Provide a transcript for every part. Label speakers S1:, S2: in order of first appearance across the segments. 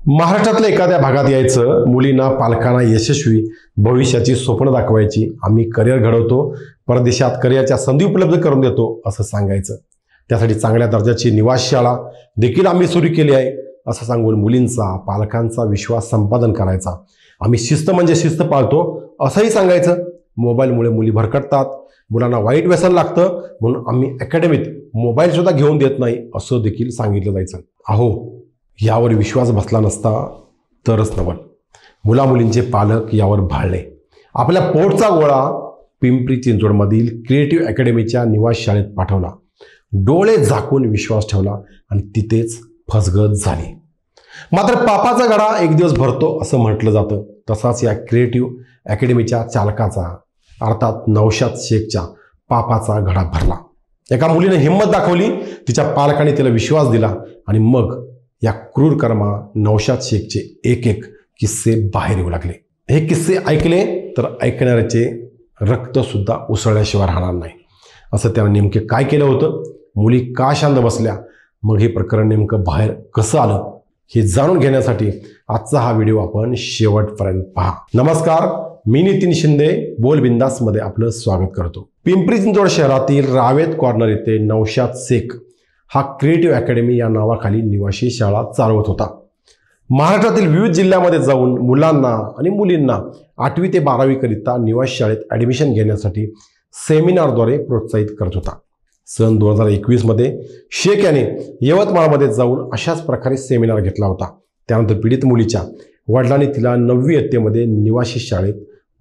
S1: महाराष्ट्रातल्या एखाद्या भागात यायचं, मुलींना पालकांना यशस्वी भविष्याची स्वप्न दाखवायची, आम्ही करिअर घडवतो, परदेशात करिअरच्या संधी उपलब्ध करून देतो असं सांगायचं। त्यासाठी चांगल्या दर्जाची निवासी शाळा देखील आम्ही सुरू केली आहे असं सांगून मुलींचा पालकांचा विश्वास संपादन करायचा। आम्ही शिस्त म्हणजे शिस्त पाळतो असंही सांगायचं। मोबाईलमुळे मुली भरकटतात, मुलांना वाईट व्यसन लागतं, म्हणून आम्ही अकॅडमीत मोबाईल सुद्धा घेऊन देत नाही असं देखील सांगितलं जायचं। अहो, यावर विश्वास बसला नसता तरच नवल मुला मुलींचे पालक यावर भाळले। आपल्या पोटचा गोळा पिंपरी चिंचवडमधील क्रिएटिव्ह अकॅडमीच्या निवास शाळेत पाठवला, डोळे झाकून विश्वास ठेवला आणि तिथेच फसगत झाली। मात्र पापाचा घडा एक दिवस भरतो असं म्हटलं जातं। तसाच या क्रिएटिव्ह अकॅडमीच्या चालकाचा अर्थात नौशाद शेखच्या पापाचा घडा भरला। एका मुलीने हिंमत दाखवली, तिच्या पालकांनी तिला विश्वास दिला आणि मग या क्रूर कर्मा नौशाद शेखचे एक एक किस्से बाहेर येऊ लागले। हे किस्से ऐकले तर ऐकणाऱ्याचे रक्त सुद्धा उसळल्याशिवाय राहणार नाही। असं त्यानं नेमके काय केलं होतं, मुली का शांत बसल्या, मग हे प्रकरण नेमकं बाहेर कसं आलं हे जाणून घेण्यासाठी आजचा हा व्हिडिओ आपण शेवटपर्यंत पहा। नमस्कार, मी नितीन शिंदे बोल बिंदास मध्ये आपलं स्वागत करतो। पिंपरी चिंचवड शहरातील रावेत कॉर्नर येथे नौशाद शेख हा क्रिएटिव्ह अकॅडमी या नावाखाली निवासी शाळा चालवत होता। महाराष्ट्रातील विविध जिल्ह्यामध्ये जाऊन मुलांना आणि मुलींना 8वी ते 12वी करिता निवासी शाळेत ॲडमिशन घेण्यासाठी सेमिनारद्वारे प्रोत्साहित करत होता। सन 2021 मध्ये शेख याने यवतमाळमध्ये जाऊन अशाच प्रकारे सेमिनार घेतला होता। त्यानंतर पीडित मुलीच्या वडिलांनी तिला 9वी इयत्तेमध्ये निवासी शाळेत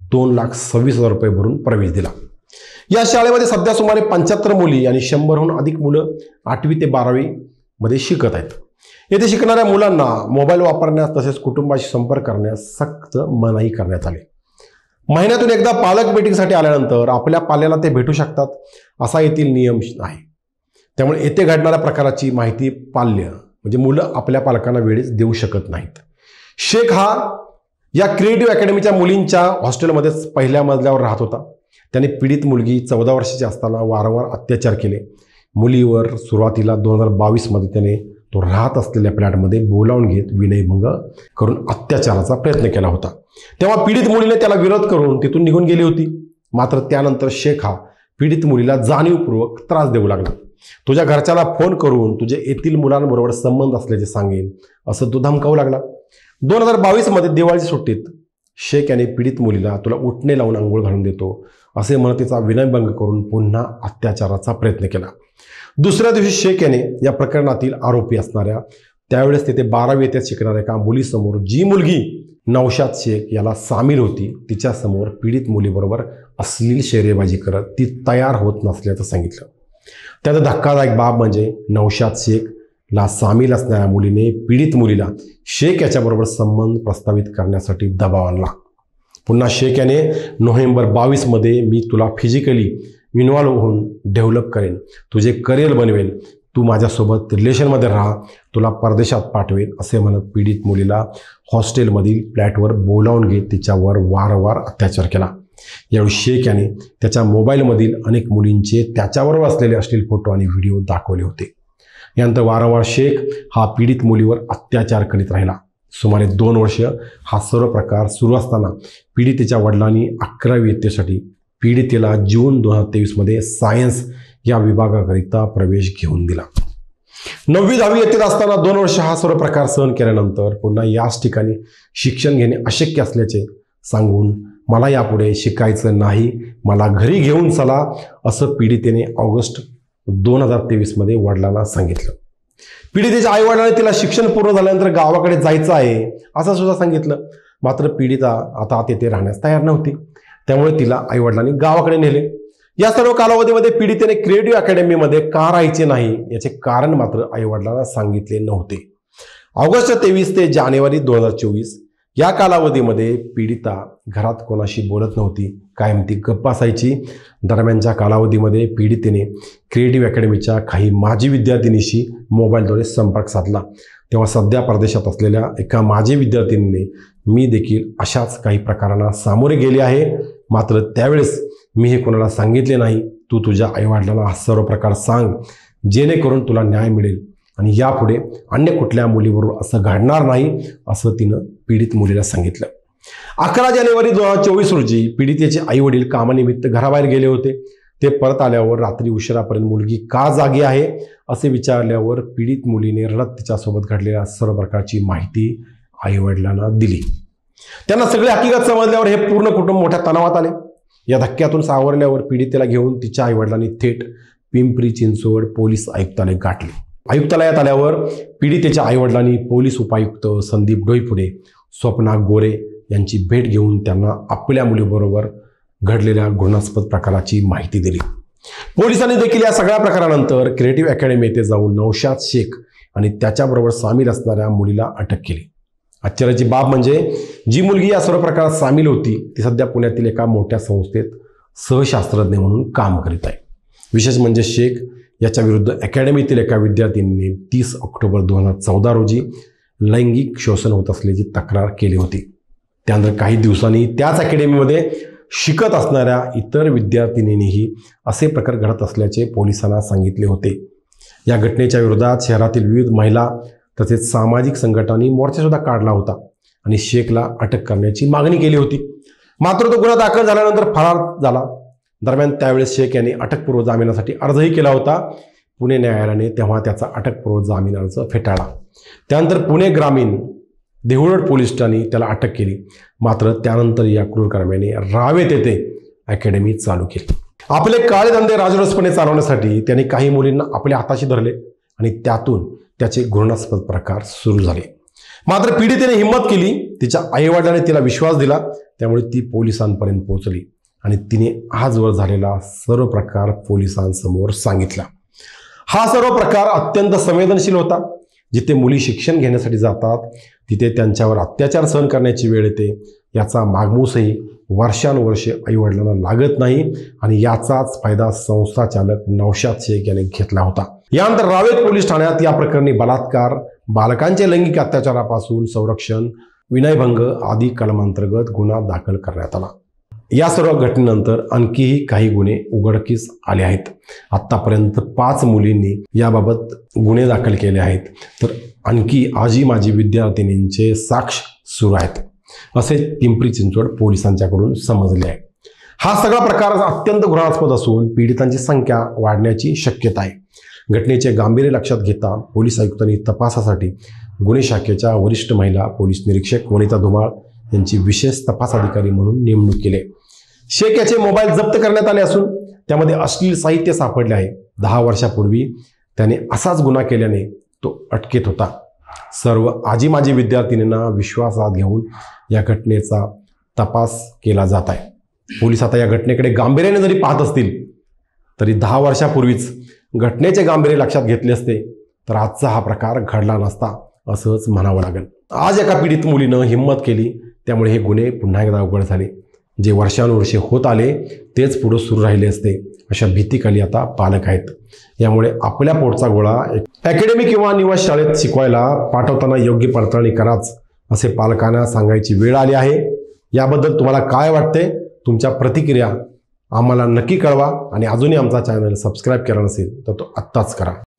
S1: 2,26,000 रुपये भरून प्रवेश दिला। या शाळेमध्ये सध्या सुमारे 75 मुली आणि 100हून अधिक मुलं 8वी ते 12वी मध्ये शिकत आहेत। येथे शिकणाऱ्या मुलांना मोबाईल वापरण्यास तसेच कुटुंबाशी संपर्क करण्यास सक्त मनाई करण्यात आली। महिन्यातून एकदा पालक मीटिंगसाठी आल्यानंतर आपल्या पाल्याला ते भेटू शकतात असा येथील नियम आहे। त्यामुळे येथे घडणाऱ्या प्रकाराची माहिती पाल्य म्हणजे मुलं आपल्या पालकांना वेळेस देऊ शकत नाहीत। शेख हा या क्रिएटिव्ह अकॅडमीच्या मुलींच्या हॉस्टेलमध्येच पहिल्या मजल्यावर राहत होता। त्याने पीडित मुलगी 14 वर्षाची असताना वारंवार अत्याचार केले। मुलीवर सुरुवातीला 2022 मध्ये त्याने तो राहत असलेल्या फ्लॅटमध्ये बोलावून घेत विनयभंग करून अत्याचाराचा प्रयत्न केला होता। तेव्हा पीडित मुलीने त्याला विरोध करून तिथून निघून गेली होती। मात्र त्यानंतर शेख हा पीडित मुलीला जाणीवपूर्वक त्रास देऊ लागला। तुझ्या घरच्याला फोन करून तुझे येथील मुलांबरोबर संबंध असल्याचे सांगेन असं तो धमकावू लागला। 2022 मध्ये दिवाळीच्या सुट्टीत शेख याने पीडित मुलीला तुला उठणे लावून अंघोळ घालून देतो असे म्हणत तिचा विनयभंग करून पुन्हा अत्याचाराचा प्रयत्न केला। दुसऱ्या दिवशी शेख याने या प्रकरणातील आरोपी असणाऱ्या त्यावेळेस तेथे 12वी इयत्तेत शिकणाऱ्या एका मुलीसमोर जी मुलगी नौशाद शेख याला सामील होती तिच्यासमोर पीडित मुलीबरोबर अश्लील शेरेबाजी करत ती तयार होत नसल्याचं सांगितलं। त्याचा धक्कादायक बाब म्हणजे नौशाद शेखला सामील असणाऱ्या मुलीने पीडित मुलीला शेख याच्याबरोबर संबंध प्रस्तावित करण्यासाठी दबाव आणला। पुन्हा शेख याने नोव्हेंबर 22 मध्ये मी तुला फिजिकली इन्व्हॉल्व होऊन डेव्हलप करेन, तुझे करिअर बनवेन, तू माझ्यासोबत रिलेशनमध्ये राहा, तुला परदेशात पाठवेन असे म्हणत पीडित मुलीला हॉस्टेलमधील फ्लॅटवर बोलावून घेत तिच्यावर वारंवार अत्याचार केला। यावेळी शेख याने त्याच्या मोबाईलमधील अनेक मुलींचे त्याच्याबरोबर असलेले अश्लील फोटो आणि व्हिडिओ दाखवले होते। यानंतर वारंवार शेख हा पीडित मुलीवर अत्याचार करीत राहिला। सुमारे 2 वर्ष हा सर्व प्रकार सुरू असताना पीडितेच्या वडिलांनी 11वी इयत्तेसाठी पीडितेला जून 2023 मध्ये सायन्स या विभागाकरिता प्रवेश घेऊन दिला। 9वी 10वी इयत्तेत असताना 2 वर्ष हा सर्व प्रकार सहन केल्यानंतर पुन्हा याच ठिकाणी शिक्षण घेणे अशक्य असल्याचे सांगून मला यापुढे शिकायचं नाही, मला घरी घेऊन चला असं पीडितेने ऑगस्ट 2023 मध्ये वडिलांना सांगितलं। पीडितेच्या आई वडिलांनी तिला शिक्षण पूर्ण झाल्यानंतर गावाकडे जायचं आहे असं सुद्धा सांगितलं। मात्र पीडिता आता तेथे राहण्यास तयार नव्हती, त्यामुळे तिला आई वडिलांनी गावाकडे नेले। या सर्व कालावधीमध्ये पीडितेने क्रिएटिव्ह अकॅडमीमध्ये का राहायचे नाही याचे कारण मात्र आई वडिलांना सांगितले नव्हते। ऑगस्ट 23 ते जानेवारी 2024 या कालावधीमध्ये पीडिता घरात कोणाशी बोलत नव्हती, कायम ती गप्प असायची। दरम्यानच्या कालावधीमध्ये पीडितेने क्रिएटिव्ह अकॅडमीच्या काही माजी विद्यार्थिनीशी मोबाईलद्वारे संपर्क साधला। तेव्हा सध्या परदेशात असलेल्या एका माजी विद्यार्थिनीने मी देखील अशाच काही प्रकारांना सामोरे गेले आहे, मात्र त्यावेळेस मी हे कोणाला सांगितले नाही। तू तुझ्या आईवडिलांना हा सर्व प्रकार सांग जेणेकरून तुला न्याय मिळेल आणि यापुढे अन्य कुठल्या मुलीबरोबर असं घडणार नाही असं तिनं पीडित मुलीला सांगितलं. 11 जानेवारी 2024 रोजी पीडितेचे आई वडील कामानिमित्त घराबाहेर गेले होते. ते परत आल्यावर रात्री उशिरापर्यंत मुलगी का जागी आहे असे विचारल्यावर पीडित मुलीने रडत तिच्यासोबत घडलेल्या सर्व प्रकारची माहिती आई वडिलांना दिली. त्यांना सगळी हकीकत समजल्यावर हे पूर्ण कुटुंब मोठ्या तणावात आले. या धक्क्यातून सावरल्यावर पीडितेला घेऊन तिच्या आई वडिलांनी थेट पिंपरी चिंचवड पोलीस आयुक्तालय गाठले. आयुक्तालयात आल्यावर पीडितेच्या आई वडिलांनी पोलीस उपायुक्त संदीप डोईफुडे, स्वप्ना गोरे यांची भेट घेऊन त्यांना आपल्या मुलीबरोबर घडलेल्या घृणास्पद प्रकाराची माहिती दिली. पोलिसांनी देखील या सगळ्या प्रकारानंतर क्रिएटिव्ह अकॅडमी येथे जाऊन नौशाद शेख आणि त्याच्याबरोबर सामील असणाऱ्या मुलीला अटक केली. आश्चर्याची बाब म्हणजे जी मुलगी या सर्व प्रकारात सामील होती ती सध्या पुण्यातील एका मोठ्या संस्थेत सहशास्त्रज्ञ म्हणून काम करीत आहे. विशेष म्हणजे शेख याच्या विरुद्ध अकॅडमीतील एका विद्यार्थिनीने 30 ऑक्टोबर 2014 रोजी लैंगिक शोषण होत असल्याची तक्रार केली होती. त्यानंतर काही दिवसांनी त्याच अकॅडमीमध्ये शिकत असणाऱ्या इतर विद्यार्थिनींनीही असे प्रकार घडत असल्याचे पोलिसांना सांगितले होते. या घटनेच्या विरोधात शहरातील विविध महिला तसेच सामाजिक संघटनांनी मोर्चासुद्धा काढला होता आणि शेखला अटक करण्याची मागणी केली होती. मात्र तो गुन्हा दाखल झाल्यानंतर फरार झाला. दरम्यान त्यावेळेस शेख यांनी अटकपूर्व जामिनासाठी अर्जही केला होता. पुणे न्यायालयाने तेव्हा त्याचा अटकपूर्व जामीन अर्ज फेटाळला. त्यानंतर पुणे ग्रामीण देहुळड पोलीस ठाण्याने त्याला अटक केली. मात्र त्यानंतर या क्रूरकर्म्याने रावेत येथे अकॅडमी चालू केली. आपले काळे धंदे राजरोसपणे चालवण्यासाठी त्यांनी काही मुलींना आपल्या हाताशी धरले आणि त्यातून त्याचे घृणास्पद प्रकार सुरू झाले. मात्र पीडितेने हिंमत केली. तिच्या आईवडिलांनी तिला विश्वास दिला. त्यामुळे ती पोलिसांपर्यंत पोहोचली आणि तिने आजवर झालेला सर्व प्रकार पोलिसांसमोर सांगितला. हा सर्व प्रकार अत्यंत संवेदनशील होता. जिथे मुली शिक्षण घेण्यासाठी जातात तिथे त्यांच्यावर अत्याचार सहन करण्याची वेळ येते. याचा मागमूसही वर्षानुवर्षे आईवडिलांना लागत नाही आणि याचाच फायदा संस्थाचालक नौशाद शेख याने घेतला होता. यानंतर रावेत पोलीस ठाण्यात या प्रकरणी बलात्कार, बालकांचे लैंगिक अत्याचारापासून संरक्षण, विनयभंग आदी कलमांतर्गत गुन्हा दाखल करण्यात आला. या सर्व घटनेनंतर आणखीही काही गुन्हे उघडकीस आले आहेत. आतापर्यंत 5 मुलींनी याबाबत गुन्हे दाखल केले आहेत. तर आणखी आजी माजी विद्यार्थिनींचे साक्ष सुरू आहेत असे पिंपरी चिंचवड पोलिसांच्याकडून समजले आहे. हा सगळा प्रकार अत्यंत घृणास्पद असून पीडितांची संख्या वाढण्याची शक्यता आहे. घटनेचे गांभीर्य लक्षात घेता पोलीस आयुक्तांनी तपासासाठी गुन्हे शाखेच्या वरिष्ठ महिला पोलीस निरीक्षक वनिता धुमाळ यांची विशेष तपास अधिकारी म्हणून नेमणूक केली. शेख याचे मोबाईल जप्त करण्यात आले असून त्यामध्ये अश्लील साहित्य सापडले आहे. 10 वर्षापूर्वी त्याने असाच गुन्हा केल्याने तो अटकेत होता. सर्व आजी माजी विद्यार्थिनींना विश्वासात घेऊन या घटनेचा तपास केला जात आहे. पोलीस आता या घटनेकडे गांभीर्याने जरी पाहत असतील तरी 10 वर्षापूर्वीच घटनेचे गांभीर्य लक्षात घेतले असते तर आजचा हा प्रकार घडला नसता असंच म्हणावं लागेल. आज एका पीडित मुलीनं हिंमत केली त्यामुळे हे गुन्हे पुन्हा एकदा उघड झाले. जे वर्षानुवर्षे होत आले तेच पुढे सुरू राहिले असते अशा भीतीखाली आता पालक आहेत. यामुळे आपल्या पोटचा गोळा अकॅडमी किंवा निवास शाळेत शिकवायला पाठवताना योग्य पडताळणी कराच असे पालकांना सांगायची वेळ आली आहे. याबद्दल तुम्हाला काय वाटते? तुमच्या प्रतिक्रिया आम्हाला नक्की कळवा आणि अजूनही आमचा चॅनल सबस्क्राईब केला नसेल तर तो आत्ताच करा.